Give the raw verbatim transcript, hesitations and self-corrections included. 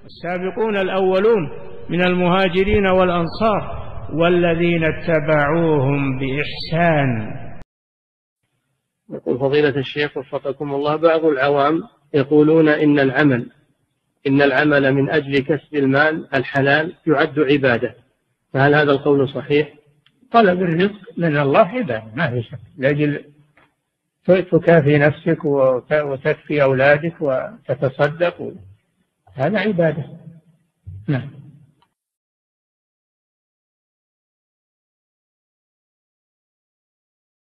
السابقون الأولون من المهاجرين والأنصار والذين اتبعوهم بإحسان. يقول فضيلة الشيخ وفقكم الله، بعض العوام يقولون إن العمل إن العمل من أجل كسب المال الحلال يعد عبادة، فهل هذا القول صحيح؟ طلب الرزق من الله عبادة ما في شك، لأجل تكافي نفسك وتكفي أولادك وتتصدق، هذا عبادة. نعم.